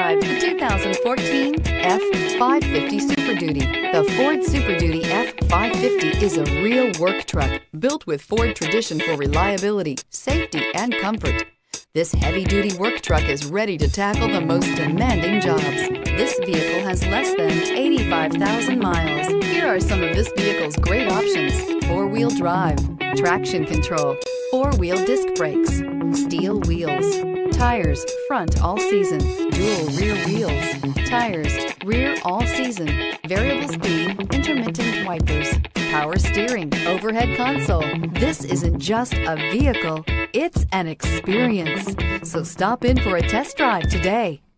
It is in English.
drive the 2014 F-550 Super Duty. The Ford Super Duty F-550 is a real work truck built with Ford tradition for reliability, safety, and comfort. This heavy-duty work truck is ready to tackle the most demanding jobs. This vehicle has less than 85,000 miles. Here are some of this vehicle's great options: four-wheel drive, traction control, four-wheel disc brakes, steel wheels, tires front all season, dual rear wheels, tires rear all season, variable speed, intermittent wipers, power steering, overhead console. This isn't just a vehicle, it's an experience. So stop in for a test drive today.